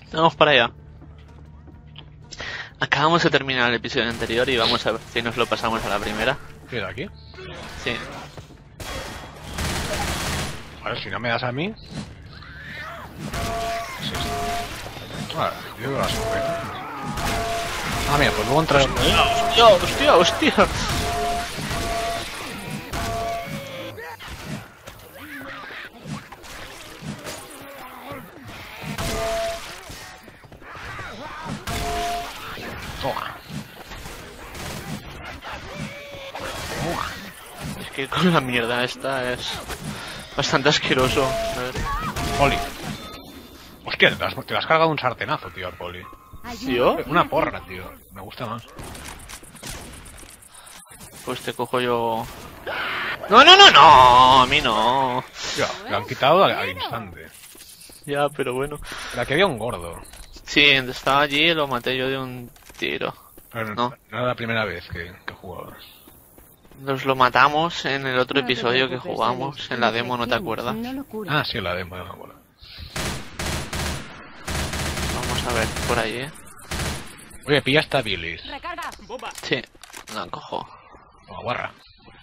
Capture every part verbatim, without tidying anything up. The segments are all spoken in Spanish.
Vamos para allá. Acabamos de terminar el episodio anterior y vamos a ver si nos lo pasamos a la primera. ¿Qué aquí? Sí. A ver, si no me das a mí... Sí. Vale, yo creo que la escopeta. Ah, mira, pues luego entrar... ¡Hostia, hostia, hostia! Toma. Es que con la mierda esta es bastante asqueroso. A ver. Poli. Hostia, te has, te has cargado un sartenazo, tío, al Poli. ¿Yo? Una porra, tío. Me gusta más. Pues te cojo yo... ¡No, no, no, no! A mí no. Ya, lo han quitado al, al instante. Ya, pero bueno. Pero aquí había un gordo. Sí, estaba allí y lo maté yo de un tiro. Pero No. no era la primera vez que, que jugabas. Nos lo matamos en el otro episodio que jugamos, en la demo, ¿no te acuerdas? Ah, sí, la demo, no me acuerdo. Vamos a ver por ahí, ¿eh? Oye, pilla esta bilis. Sí, la cojo. Toma, guarra.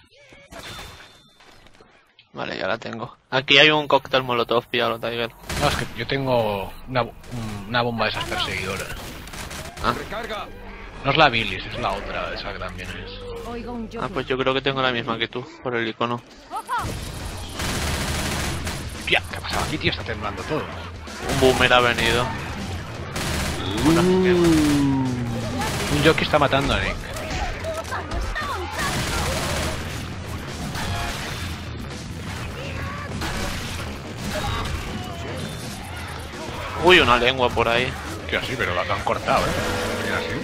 Vale, ya la tengo. Aquí hay un cóctel molotov, píllalo, Tiger. No, es que yo tengo una, una bomba de esas perseguidoras. Ah. No es la bilis, es la otra, esa que también es. Ah, pues yo creo que tengo la misma que tú, por el icono. Tía, ¿qué ha pasado aquí, tío? Está temblando todo. Un boomer ha venido. Un jockey está matando a Nick. Uy, una lengua por ahí. Tío, sí, pero la han cortado, ¿eh? Mira, así.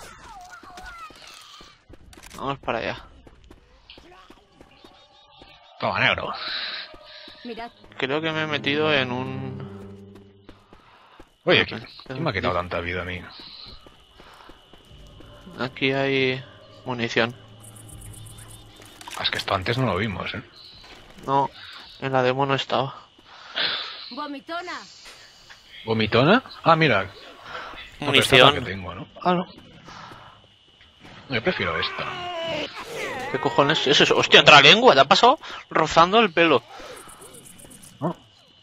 Vamos para allá. Toma, negro. Creo que me he metido en un... Oye, ¿quién, ¿quién me ha quitado tanta vida a mí? Aquí hay munición. Ah, es que esto antes no lo vimos, ¿eh? No, en la demo no estaba. Vomitona. ¿Vomitona? Ah, mira. No, pero esta es la Munición. que tengo, ¿no? Ah, no. Yo prefiero esta. ¿Qué cojones es eso? Hostia, otra lengua, te ha pasado rozando el pelo. ¿No?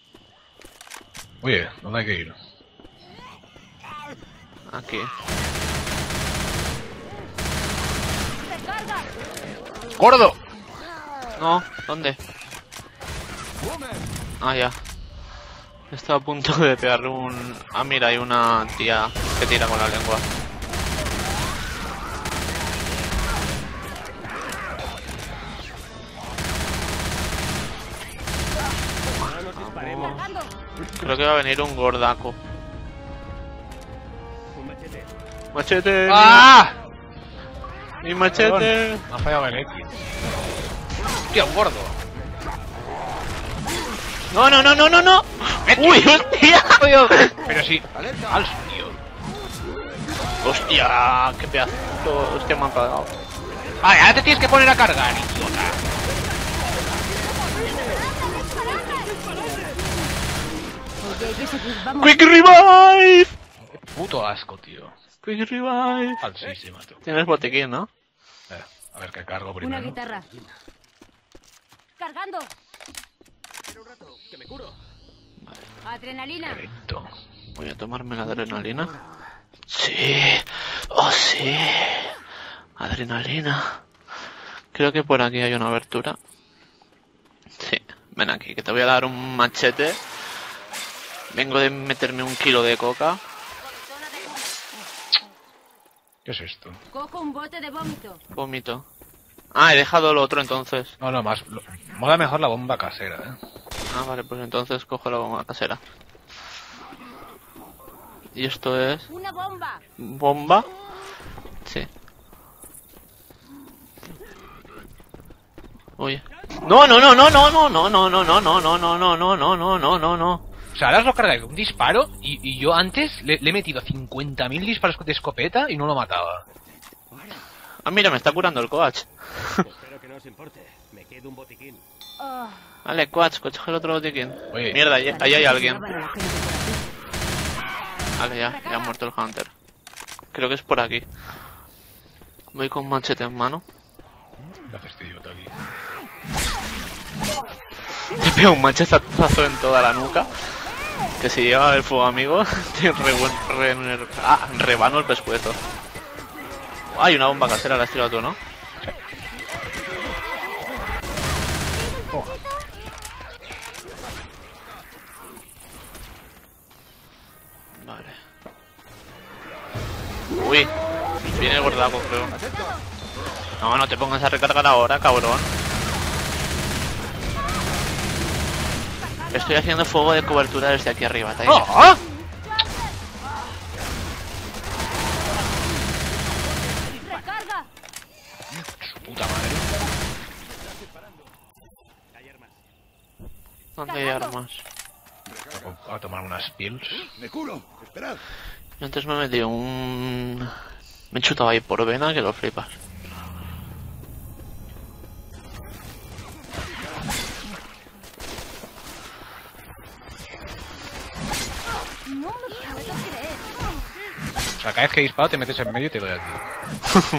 Oye, ¿dónde hay que ir? Aquí. ¡Gordo! No, ¿dónde? Ah, ya. Estaba a punto de pegarle un... Ah, mira, hay una tía que tira con la lengua. Creo que va a venir un gordaco. ¡Machete! ¡Ah! ¡Mi machete! Me ha fallado el X. ¡Hostia, un gordo! ¡No, no, no, no, no, no! ¡Uy, hostia! Pero sí, falso, tío. ¡Hostia! ¡Qué pedazo! ¡Hostia, me han pagado! Vale, ahora te tienes que poner a cargar, idiota. ¡Quick revive! Qué puto asco, tío. ¡Quick revive! Falsísima, tú. Tienes botiquín, ¿no? Eh, a ver qué cargo Una primero. guitarra. Cargando. Adrenalina. Qué lento. Voy a tomarme la adrenalina. Sí. Oh, sí. Adrenalina. Creo que por aquí hay una abertura. Sí. Ven aquí, que te voy a dar un machete. Vengo de meterme un kilo de coca. ¿Qué es esto? Cojo un bote de vómito. Vómito. Ah, he dejado lo otro entonces. No, no, más. Lo, mola mejor la bomba casera, eh. Ah, vale, pues entonces cojo la bomba casera. ¿Y esto es? Una bomba. ¿Bomba? Sí. Oye. No, no, no, no, no, no, no, no, no, no, no, no, no, no, no, no, no, no, no, no. O sea, ahora os lo cargáis un disparo y, y yo antes le, le he metido cincuenta mil disparos de escopeta y no lo mataba. Ah, mira, me está curando el coach. Espero que no os importe. Me quedo un botiquín. Oh, Vale, coach, coge el otro botiquín. Oye. Mierda, ahí, ahí hay alguien. llamaban a la gente por aquí. Vale, ya, ya ha muerto el Hunter. Creo que es por aquí. Voy con machete en mano. ¿Qué hace este idiota aquí? Te pego un machetazo en toda la nuca. Que si llega el fuego amigo, te re, re, ah, rebano el pescuezo. Hay una bomba casera, la has tirado tú, ¿no? Sí. Oh. Vale. Uy, viene el gordaco, creo. No, no te pongas a recargar ahora, cabrón. Estoy haciendo fuego de cobertura desde aquí arriba, Tiger. ¡Oh! ¡Oh! ¡Recarga! Su puta madre. ¿Dónde hay armas? Voy a tomar unas pills. ¡Me curo! ¡Esperad! Yo antes me metí un... Me he chutado ahí por vena que lo flipas. No me puedo creer. O sea, cada vez que disparo te metes en medio y te doy a ti.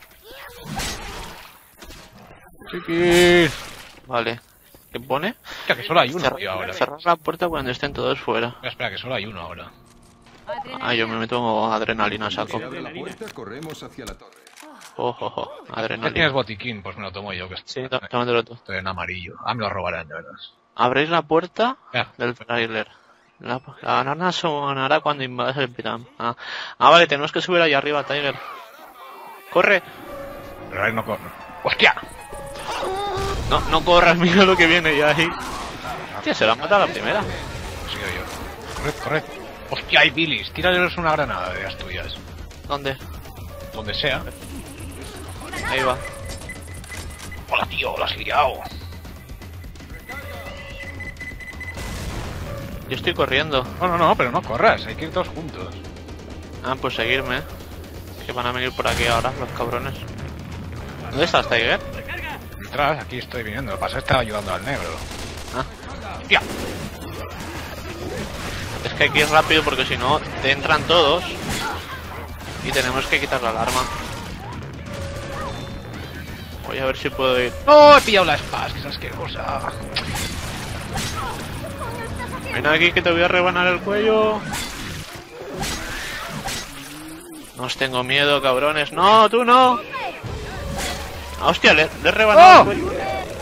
Chiquis. Vale. ¿Qué pone? Hostia, que solo hay uno, Cerrar, tío, ahora. cerrar la puerta cuando estén todos fuera. Espera, espera, que solo hay uno ahora. Ah, yo me meto adrenalina, saco. Se abre la puerta, corremos hacia la torre. Ojo, ojo, ¿Ya tienes adrenalina. botiquín? Pues me lo tomo yo, que Sí, estoy, tó- tómatelo tú. estoy en amarillo. Ah, me lo robarán, de verdad. Abréis la puerta Ya. del trailer. La, la alarma sonará cuando invades el piram. Ah. ah, vale, tenemos que subir allá arriba, Tiger. ¡Corre! Pero ahora no corro. ¡Hostia! No, no corras, mira lo que viene ya ahí. Hostia, se la ha matado la primera. He sido yo. Corred, corred. ¡Hostia, hay bilis! Tírales una granada de las tuyas. ¿Dónde? Donde sea. Ahí va. Hola, tío, lo has liado. Yo estoy corriendo. No, no, no, pero no corras. Hay que ir todos juntos. Ah, pues seguirme. Que van a venir por aquí ahora, los cabrones. ¿Dónde estás, Tiger? Detrás, aquí estoy viniendo. Lo que pasa es que estaba ayudando al negro. Ah, ¡Hostia! es que hay que ir rápido porque si no, te entran todos. Y tenemos que quitar la alarma. Voy a ver si puedo ir. ¡No! He pillado la espada, que es asquerosa. Ven aquí que te voy a rebanar el cuello. No os tengo miedo, cabrones. ¡No, tú no! Ah, hostia, le, le he rebanado ¡Oh! el cuello.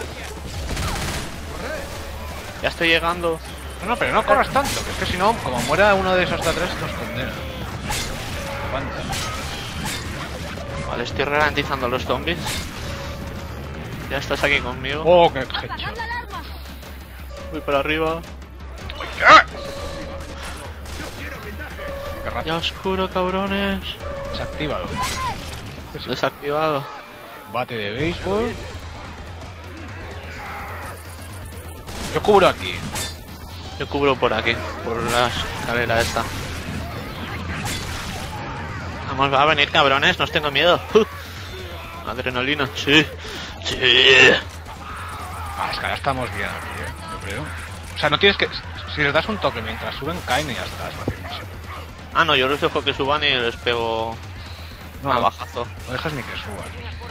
Ya estoy llegando. No, no, pero no corras tanto, que es que si no, como muera uno de esos de atrás, nos condena. Aguanta. Vale, estoy ralentizando los zombies. Ya estás aquí conmigo. ¡Oh, qué hecho! Voy para arriba. ¡Qué rápido! Ya oscuro, cabrones. Desactívalo. Desactivado. Bate de béisbol. Yo cubro aquí. Yo cubro por aquí, por la escalera esta. Vamos, va a venir, cabrones, no os tengo miedo. Uh. Adrenalina, sí. Sí. Ah, es que ahora estamos bien aquí, eh, yo creo. O sea, no tienes que... Si les das un toque mientras suben, caen y ya está. Es facilísimo. Ah, no, yo los dejo que suban y les pego No, a no, bajazo. no dejas ni que suban.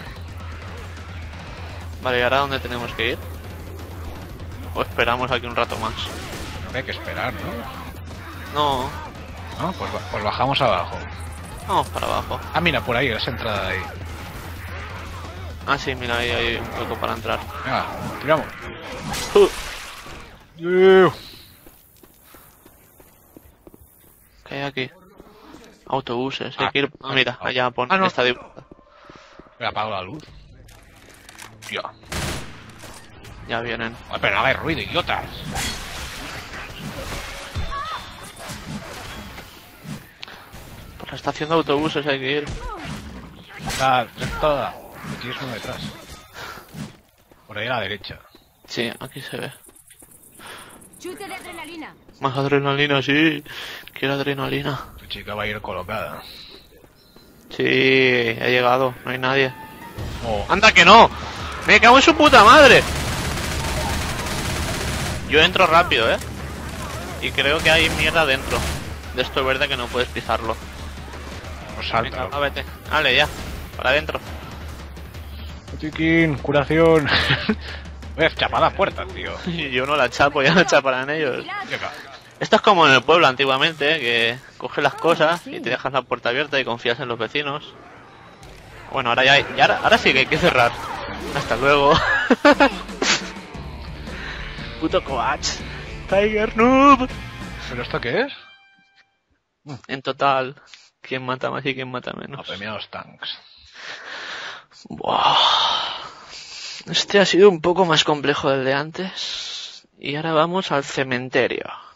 Vale, ¿y ahora dónde tenemos que ir? O esperamos aquí un rato más. No hay que esperar, ¿no? No, No, pues, ba- pues bajamos abajo. vamos para abajo. Ah, mira, por ahí, esa entrada de ahí. Ah, sí, mira, ahí hay un hueco para entrar. Venga, tiramos. Uh. Yeah. ¿Qué hay aquí? Autobuses, hay que ir... Ah, mira, allá pon... Ah, no. Está dibujado. Me apago la luz. Tío. Ya vienen. Ay, pero no hagáis ruido, idiotas. Por la estación de autobuses hay que ir. Está toda. Aquí es uno detrás. Por ahí a la derecha. Sí, aquí se ve. Chute de adrenalina. Más adrenalina, sí. Quiero adrenalina. Tu chica va a ir colocada. Sí, he llegado. No hay nadie. Oh, ¡Anda que no! ¡Me cago en su puta madre! Yo entro rápido, ¿eh? Y creo que hay mierda dentro. de esto verde que no puedes pisarlo. Pues salta. Venga, va, vete. Vale, ya. Para adentro. Botiquín, curación. Voy a chapar la puerta, tío. Yo no la chapo, ya la chaparán ellos. Venga. Esto es como en el pueblo antiguamente, que coges las cosas y te dejas la puerta abierta y confías en los vecinos. Bueno, ahora ya, ya ahora, ahora sí que hay que cerrar. Hasta luego. Puto coach. Tiger noob. ¿Pero esto qué es? En total, ¿quién mata más y quién mata menos? Apremiados tanks. Buah. Este ha sido un poco más complejo del de antes. Y ahora vamos al cementerio.